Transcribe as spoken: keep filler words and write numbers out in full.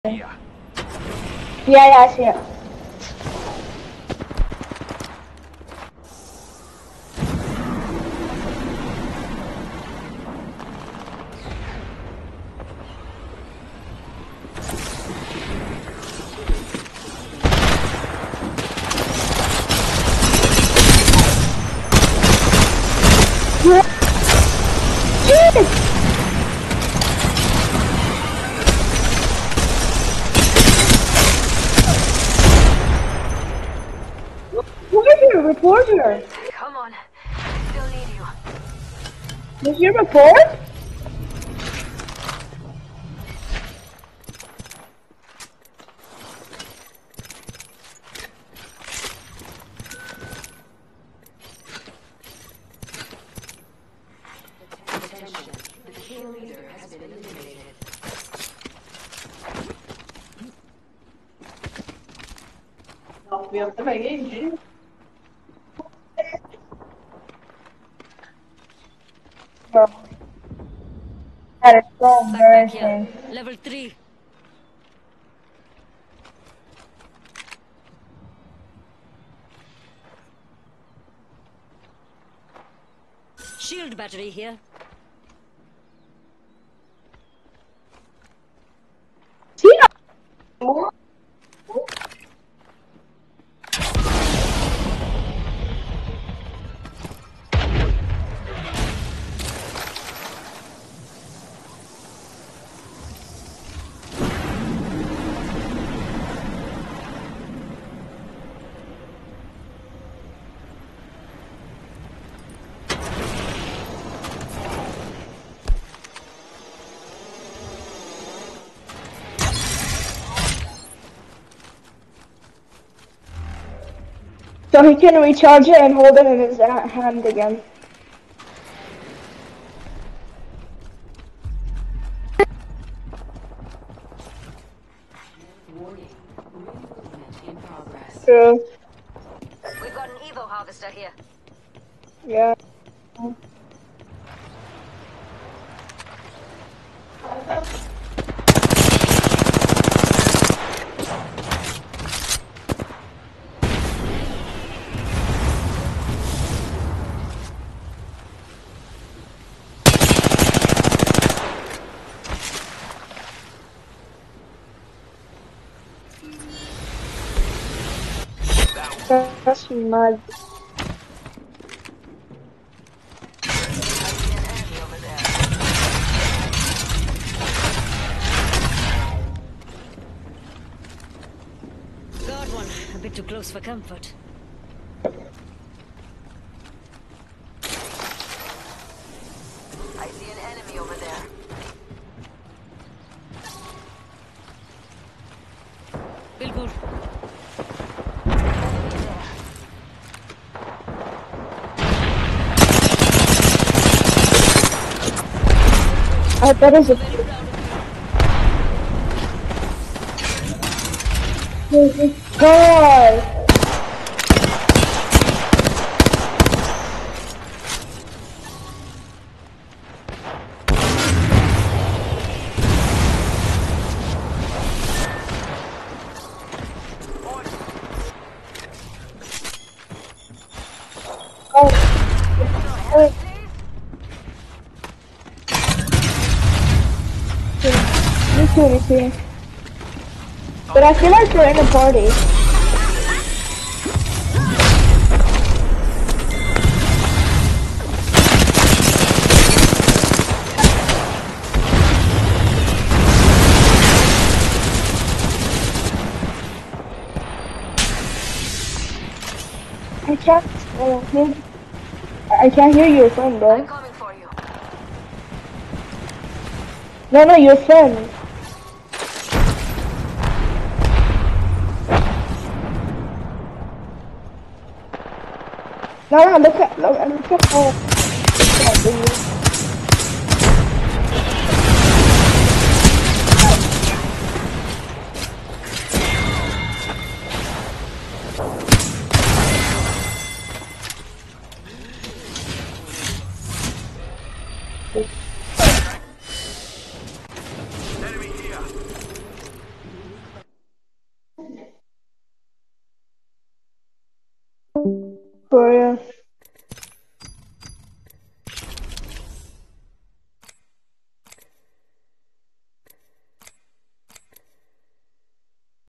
Yeah, yeah, I see it. Where's your reporter? come on. I still need you. Did you report? Attention. The kill leader has been eliminated. We have to make it. Bro, that is so Backpack here. embarrassing. Level three. Shield battery here. See? So he can recharge it and hold it in his hand again. Warning. Ring movement in progress. True. We've got an Evo harvester here. Yeah. That's mad. Got one. A bit too close for comfort. I see an enemy over there. Billboard. I bet it's a. Oh my god! Oh. Wait. Me too, me too. But I feel like we're in a party. I can't. Uh, hear, I can't hear your phone, I'm bro. coming for you. No, no, your phone. No, no, look at, look, look at, oh, God, dude. For real.